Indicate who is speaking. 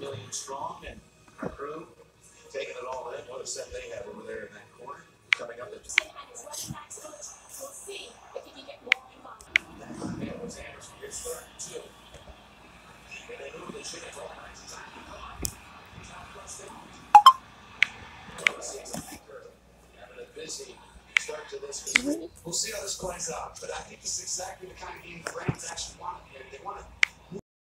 Speaker 1: million strong, and our crew taking it all in. What a set they have over there in that corner. Coming up at we'll see if he can get more involved. It was Anderson. It's 32. And they move the shit all kinds of time. Come on. Having a busy start to this. We'll see how this plays out. But I think this is exactly the kind of game the Rams actually want. They want to